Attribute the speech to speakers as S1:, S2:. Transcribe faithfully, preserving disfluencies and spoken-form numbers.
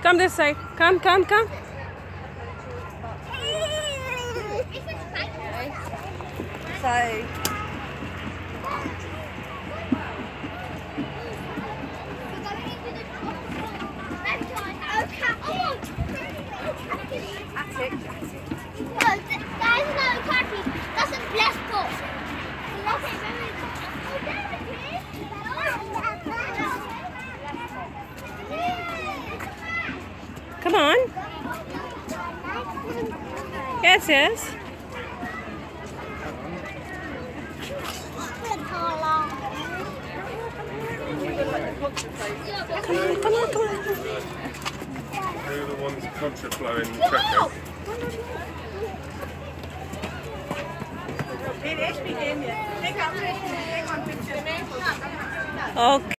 S1: Come this side. Come, come, come.
S2: So.
S1: Come on. Yes, yes. Come on, come on, come on.
S3: Who are the ones contraflowing traffic?
S1: Okay.